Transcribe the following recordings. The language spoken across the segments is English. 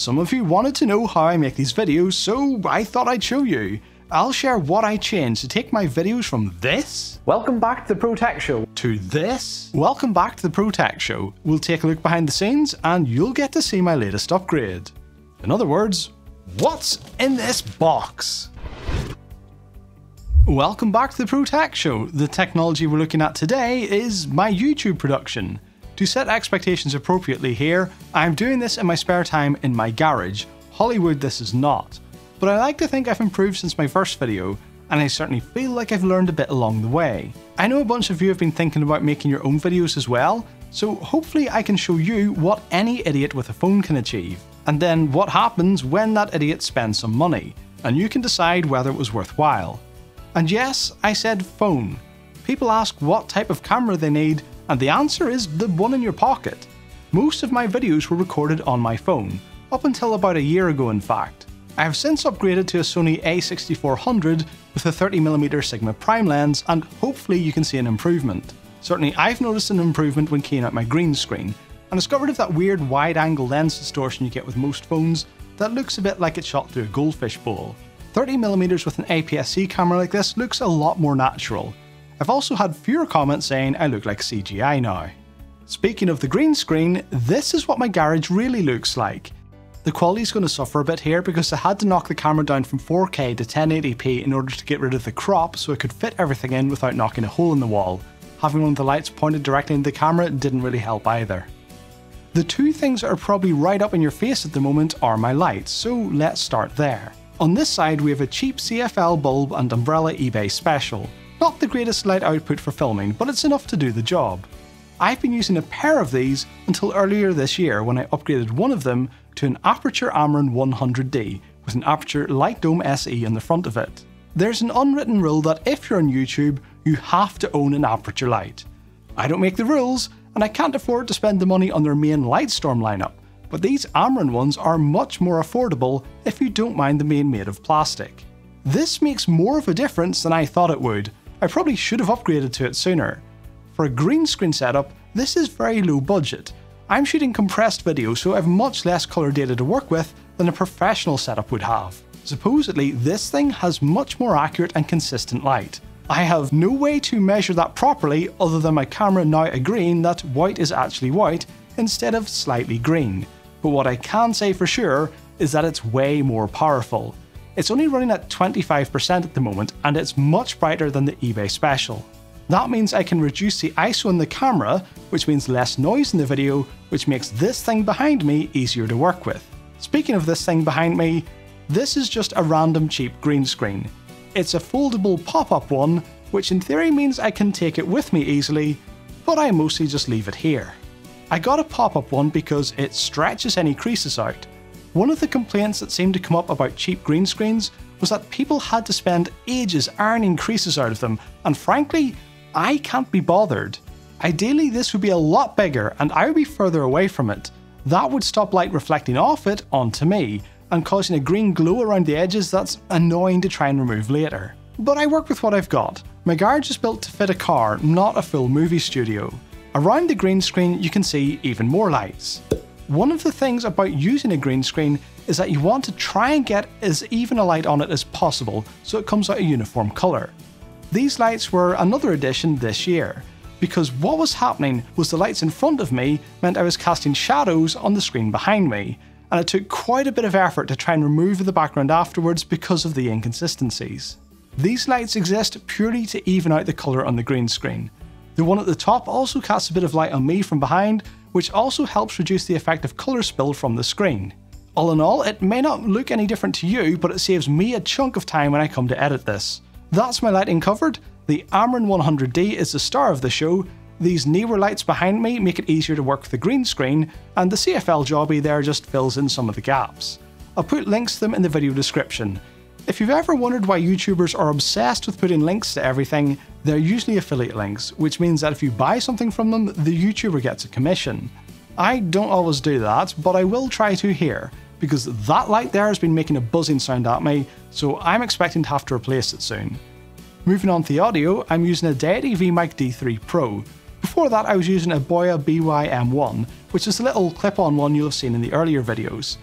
Some of you wanted to know how I make these videos, so I thought I'd show you. I'll share what I changed to take my videos from this. Welcome back to the Pro Tech Show. To this. Welcome back to the Pro Tech Show. We'll take a look behind the scenes and you'll get to see my latest upgrade. In other words, what's in this box? Welcome back to the Pro Tech Show. The technology we're looking at today is my YouTube production. To set expectations appropriately here, I'm doing this in my spare time in my garage. Hollywood this is not. But I like to think I've improved since my first video, and I certainly feel like I've learned a bit along the way. I know a bunch of you have been thinking about making your own videos as well, so hopefully I can show you what any idiot with a phone can achieve, and then what happens when that idiot spends some money, and you can decide whether it was worthwhile. And yes, I said phone. People ask what type of camera they need, and the answer is the one in your pocket. Most of my videos were recorded on my phone, up until about a year ago in fact. I have since upgraded to a Sony a6400 with a 30mm Sigma prime lens, and hopefully you can see an improvement. Certainly I've noticed an improvement when keying out my green screen, and discovered of that weird wide-angle lens distortion you get with most phones that looks a bit like it's shot through a goldfish bowl. 30mm with an APS-C camera like this looks a lot more natural. I've also had fewer comments saying I look like CGI now. Speaking of the green screen, this is what my garage really looks like. The quality's going to suffer a bit here because I had to knock the camera down from 4K to 1080p in order to get rid of the crop so I could fit everything in without knocking a hole in the wall. Having one of the lights pointed directly into the camera didn't really help either. The two things that are probably right up in your face at the moment are my lights, so let's start there. On this side we have a cheap CFL bulb and umbrella eBay special. Not the greatest light output for filming, but it's enough to do the job. I've been using a pair of these until earlier this year when I upgraded one of them to an Aputure Amaran 100D with an Aputure Light Dome SE in the front of it. There's an unwritten rule that if you're on YouTube, you have to own an Aputure light. I don't make the rules, and I can't afford to spend the money on their main Lightstorm lineup, but these Amaran ones are much more affordable if you don't mind them being made of plastic. This makes more of a difference than I thought it would. I probably should have upgraded to it sooner. For a green screen setup, this is very low budget. I'm shooting compressed video, so I have much less colour data to work with than a professional setup would have. Supposedly, this thing has much more accurate and consistent light. I have no way to measure that properly other than my camera now agreeing that white is actually white instead of slightly green. But what I can say for sure is that it's way more powerful. It's only running at 25% at the moment, and it's much brighter than the eBay special. That means I can reduce the ISO in the camera, which means less noise in the video, which makes this thing behind me easier to work with. Speaking of this thing behind me, this is just a random cheap green screen. It's a foldable pop-up one, which in theory means I can take it with me easily, but I mostly just leave it here. I got a pop-up one because it stretches any creases out. One of the complaints that seemed to come up about cheap green screens was that people had to spend ages ironing creases out of them, and frankly, I can't be bothered. Ideally this would be a lot bigger and I would be further away from it. That would stop light reflecting off it onto me, and causing a green glow around the edges that's annoying to try and remove later. But I work with what I've got. My garage is built to fit a car, not a full movie studio. Around the green screen you can see even more lights. One of the things about using a green screen is that you want to try and get as even a light on it as possible so it comes out a uniform colour. These lights were another addition this year, because what was happening was the lights in front of me meant I was casting shadows on the screen behind me, and it took quite a bit of effort to try and remove the background afterwards because of the inconsistencies. These lights exist purely to even out the colour on the green screen. The one at the top also casts a bit of light on me from behind, which also helps reduce the effect of colour spill from the screen. All in all, it may not look any different to you, but it saves me a chunk of time when I come to edit this. That's my lighting covered. The Amaran 100D is the star of the show. These newer lights behind me make it easier to work with the green screen, and the CFL jobby there just fills in some of the gaps. I'll put links to them in the video description. If you've ever wondered why YouTubers are obsessed with putting links to everything, they're usually affiliate links, which means that if you buy something from them, the YouTuber gets a commission. I don't always do that, but I will try to here, because that light there has been making a buzzing sound at me, so I'm expecting to have to replace it soon. Moving on to the audio, I'm using a Deity VMic D3 Pro. Before that I was using a Boya BY-M1, which is the little clip-on one you'll have seen in the earlier videos.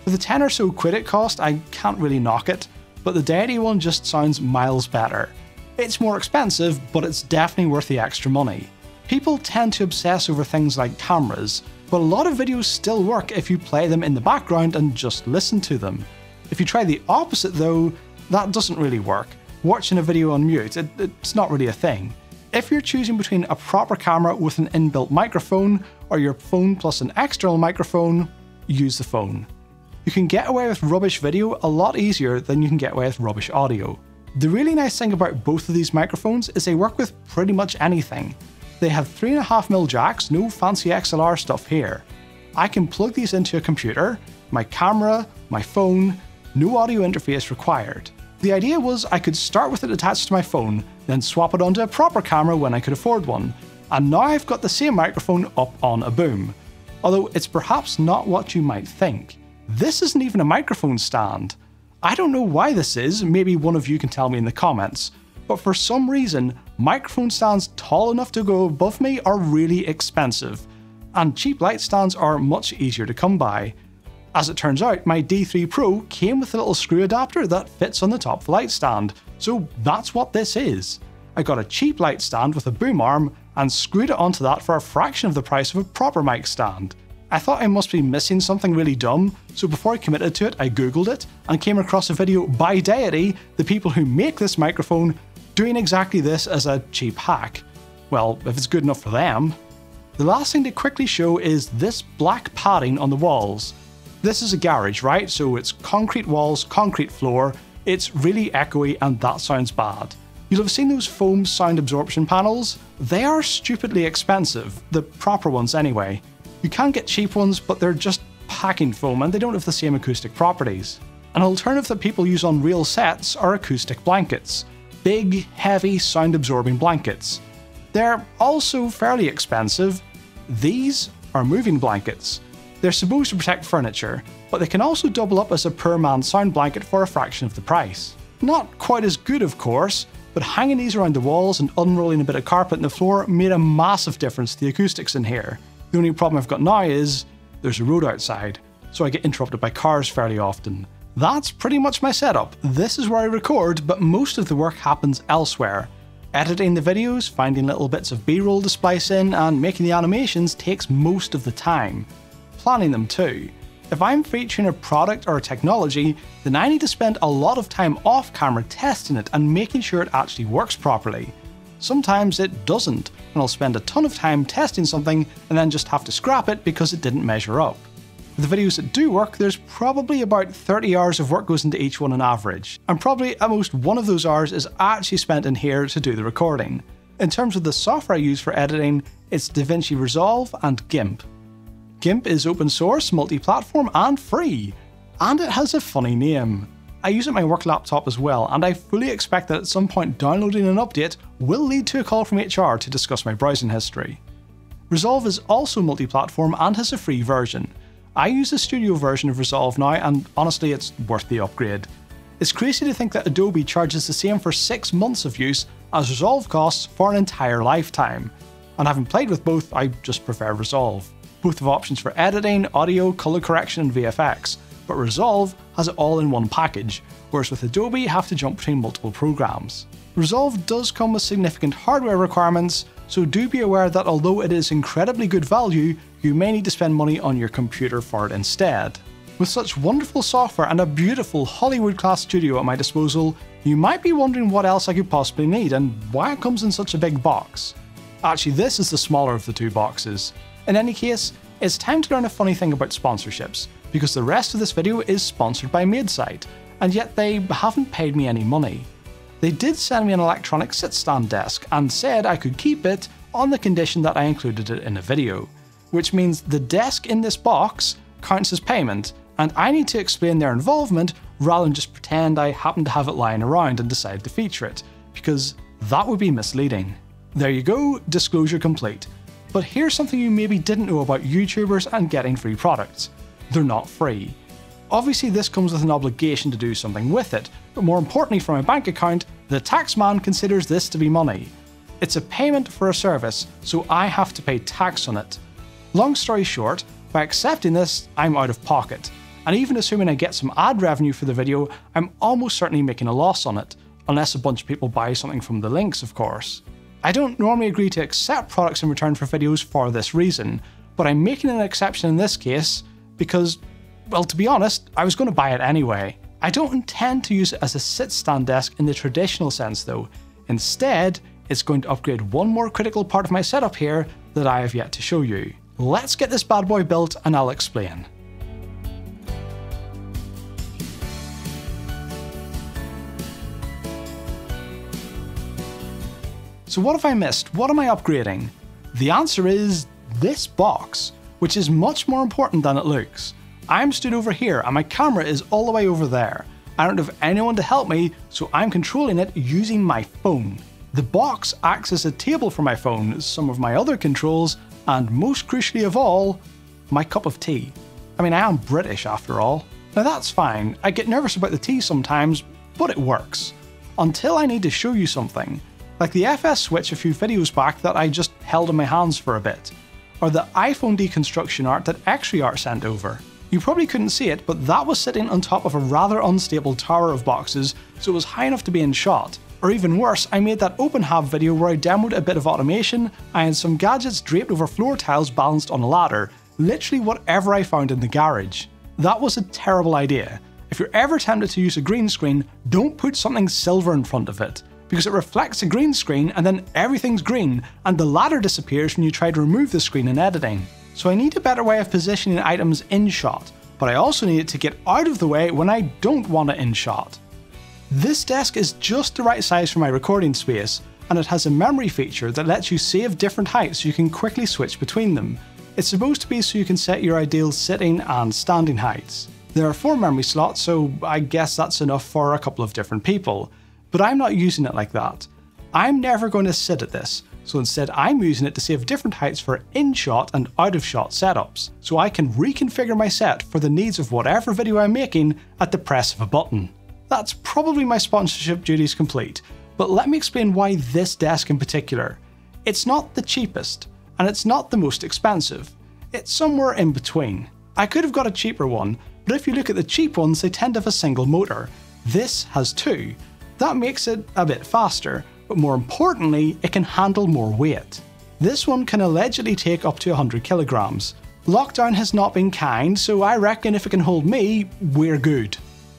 For the 10 or so quid it cost, I can't really knock it, but the Deity one just sounds miles better. It's more expensive, but it's definitely worth the extra money. People tend to obsess over things like cameras, but a lot of videos still work if you play them in the background and just listen to them. If you try the opposite though, that doesn't really work. Watching a video on mute, it's not really a thing. If you're choosing between a proper camera with an inbuilt microphone or your phone plus an external microphone, use the phone. You can get away with rubbish video a lot easier than you can get away with rubbish audio. The really nice thing about both of these microphones is they work with pretty much anything. They have 3.5mm jacks, no fancy XLR stuff here. I can plug these into a computer, my camera, my phone, no audio interface required. The idea was I could start with it attached to my phone, then swap it onto a proper camera when I could afford one, and now I've got the same microphone up on a boom. Although it's perhaps not what you might think. This isn't even a microphone stand. I don't know why this is, maybe one of you can tell me in the comments, but for some reason, microphone stands tall enough to go above me are really expensive, and cheap light stands are much easier to come by. As it turns out, my D3 Pro came with a little screw adapter that fits on the top of the light stand, so that's what this is. I got a cheap light stand with a boom arm and screwed it onto that for a fraction of the price of a proper mic stand. I thought I must be missing something really dumb, so before I committed to it, I googled it and came across a video by Deity, the people who make this microphone, doing exactly this as a cheap hack. Well, if it's good enough for them. The last thing to quickly show is this black padding on the walls. This is a garage, right? So it's concrete walls, concrete floor, it's really echoey and that sounds bad. You'll have seen those foam sound absorption panels. They are stupidly expensive, the proper ones anyway. You can get cheap ones, but they're just packing foam and they don't have the same acoustic properties. An alternative that people use on real sets are acoustic blankets. Big, heavy, sound-absorbing blankets. They're also fairly expensive. These are moving blankets. They're supposed to protect furniture, but they can also double up as a per-man sound blanket for a fraction of the price. Not quite as good, of course, but hanging these around the walls and unrolling a bit of carpet on the floor made a massive difference to the acoustics in here. The only problem I've got now is there's a road outside, so I get interrupted by cars fairly often. That's pretty much my setup. This is where I record, but most of the work happens elsewhere. Editing the videos, finding little bits of B-roll to splice in, and making the animations takes most of the time. Planning them too. If I'm featuring a product or a technology, then I need to spend a lot of time off camera testing it and making sure it actually works properly. Sometimes it doesn't, and I'll spend a ton of time testing something and then just have to scrap it because it didn't measure up. For the videos that do work, there's probably about 30 hours of work goes into each one on average, and probably at most one of those hours is actually spent in here to do the recording. In terms of the software I use for editing, it's DaVinci Resolve and GIMP. GIMP is open source, multi-platform and free, and it has a funny name. I use it on my work laptop as well, and I fully expect that at some point downloading an update will lead to a call from HR to discuss my browsing history. Resolve is also multi-platform and has a free version. I use the studio version of Resolve now, and honestly it's worth the upgrade. It's crazy to think that Adobe charges the same for 6 months of use as Resolve costs for an entire lifetime. And having played with both, I just prefer Resolve. Both have options for editing, audio, colour correction and VFX, but Resolve has it all in one package, whereas with Adobe you have to jump between multiple programs. Resolve does come with significant hardware requirements, so do be aware that although it is incredibly good value, you may need to spend money on your computer for it instead. With such wonderful software and a beautiful Hollywood-class studio at my disposal, you might be wondering what else I could possibly need and why it comes in such a big box. Actually, this is the smaller of the two boxes. In any case, it's time to learn a funny thing about sponsorships, because the rest of this video is sponsored by Maidesite, and yet they haven't paid me any money. They did send me an electronic sit-stand desk and said I could keep it on the condition that I included it in a video, which means the desk in this box counts as payment, and I need to explain their involvement rather than just pretend I happen to have it lying around and decide to feature it, because that would be misleading. There you go, disclosure complete. But here's something you maybe didn't know about YouTubers and getting free products. They're not free. Obviously this comes with an obligation to do something with it, but more importantly for my bank account, the taxman considers this to be money. It's a payment for a service, so I have to pay tax on it. Long story short, by accepting this, I'm out of pocket. and even assuming I get some ad revenue for the video, I'm almost certainly making a loss on it, unless a bunch of people buy something from the links, of course. I don't normally agree to accept products in return for videos for this reason, but I'm making an exception in this case because, well, to be honest, I was going to buy it anyway. I don't intend to use it as a sit-stand desk in the traditional sense though. Instead, it's going to upgrade one more critical part of my setup here that I have yet to show you. Let's get this bad boy built and I'll explain. So what have I missed? What am I upgrading? The answer is this box, which is much more important than it looks. I'm stood over here and my camera is all the way over there. I don't have anyone to help me, so I'm controlling it using my phone. The box acts as a table for my phone, some of my other controls, and most crucially of all, my cup of tea. I mean, I am British after all. Now that's fine, I get nervous about the tea sometimes, but it works. Until I need to show you something. Like the FS switch a few videos back that I just held in my hands for a bit. Or the iPhone deconstruction art that XReArt sent over. You probably couldn't see it, but that was sitting on top of a rather unstable tower of boxes, so it was high enough to be in shot. Or even worse, I made that OpenHab video where I demoed a bit of automation, I had some gadgets draped over floor tiles balanced on a ladder, literally whatever I found in the garage. That was a terrible idea. If you're ever tempted to use a green screen, don't put something silver in front of it, because it reflects a green screen and then everything's green, and the ladder disappears when you try to remove the screen in editing. So I need a better way of positioning items in shot, but I also need it to get out of the way when I don't want it in shot. This desk is just the right size for my recording space, and it has a memory feature that lets you save different heights so you can quickly switch between them. It's supposed to be so you can set your ideal sitting and standing heights. There are 4 memory slots, so I guess that's enough for a couple of different people. But I'm not using it like that. I'm never going to sit at this, so instead I'm using it to save different heights for in-shot and out-of-shot setups, so I can reconfigure my set for the needs of whatever video I'm making at the press of a button. That's probably my sponsorship duties complete, but let me explain why this desk in particular. It's not the cheapest, and it's not the most expensive. It's somewhere in between. I could have got a cheaper one, but if you look at the cheap ones, they tend to have a single motor. This has 2. That makes it a bit faster, but more importantly, it can handle more weight. This one can allegedly take up to 100 kilograms. Lockdown has not been kind, so I reckon if it can hold me, we're good.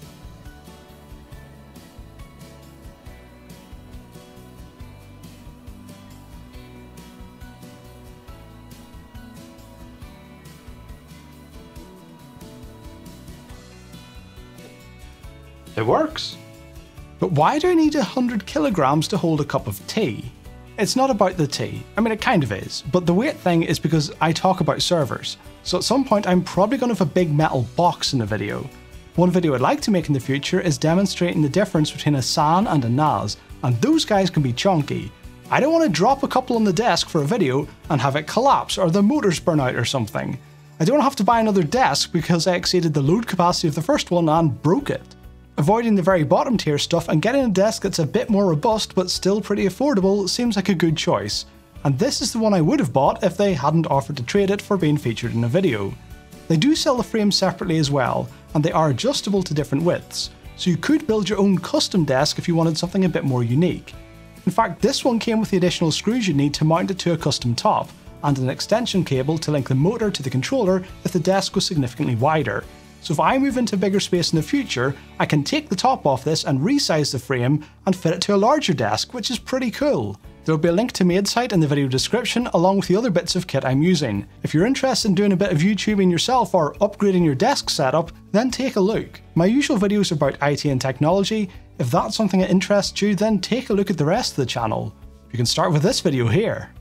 It works. But why do I need 100 kilograms to hold a cup of tea? It's not about the tea. I mean, it kind of is, but the weight thing is because I talk about servers. So at some point, I'm probably going to have a big metal box in the video. One video I'd like to make in the future is demonstrating the difference between a SAN and a NAS, and those guys can be chunky. I don't want to drop a couple on the desk for a video and have it collapse or the motors burn out or something. I don't have to buy another desk because I exceeded the load capacity of the first one and broke it. Avoiding the very bottom tier stuff and getting a desk that's a bit more robust but still pretty affordable seems like a good choice. And this is the one I would have bought if they hadn't offered to trade it for being featured in a video. They do sell the frames separately as well, and they are adjustable to different widths, so you could build your own custom desk if you wanted something a bit more unique. In fact, this one came with the additional screws you need to mount it to a custom top, and an extension cable to link the motor to the controller if the desk was significantly wider. So if I move into bigger space in the future, I can take the top off this and resize the frame and fit it to a larger desk, which is pretty cool. There will be a link to Maidesite in the video description along with the other bits of kit I'm using. If you're interested in doing a bit of YouTubing yourself or upgrading your desk setup, then take a look. My usual videos are about IT and technology. If that's something that interests you, then take a look at the rest of the channel. You can start with this video here.